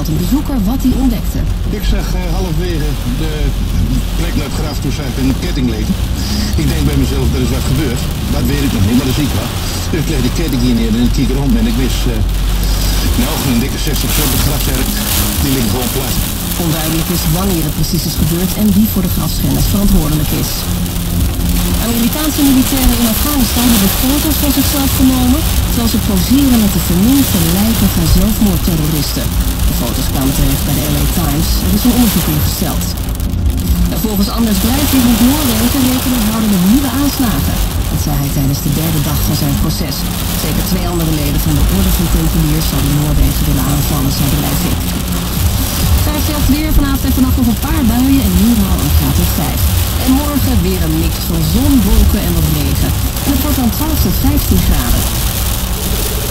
een bezoeker wat hij ontdekte. Ik zag halverwege de plek naar het graf toen zag ik een ketting liggen. Ik denk bij mezelf, er is wat gebeurd. Dat weet ik nog niet, maar dat zie ik wel. Dus ik leg de ketting hier neer en ik kijk rond en ik wist, nou, een dikke 60 soort grafzerk, die liggen gewoon plat. Onduidelijk is wanneer het precies is gebeurd en wie voor de grafschennis verantwoordelijk is. Amerikaanse militairen in Afghanistan hebben foto's van zichzelf genomen terwijl ze poseren met de verminkte lijken van zelfmoordterroristen. De foto's kwamen terecht bij de LA Times. Er is een onderzoek ingesteld. En volgens Anders Breivik moet Noorwegen rekening houden met nieuwe aanslagen. Dat zei hij tijdens de derde dag van zijn proces. Zeker 2 andere leden van de Orde van Tempeliers zouden Noorwegen willen aanvallen, zei Breivik. Vrijgesteld weer, vanavond en vannacht nog een paar buien en minimaal een graad of 5. En morgen weer een mix van zon, wolken en wat regen. En het wordt dan 12 tot 15 graden.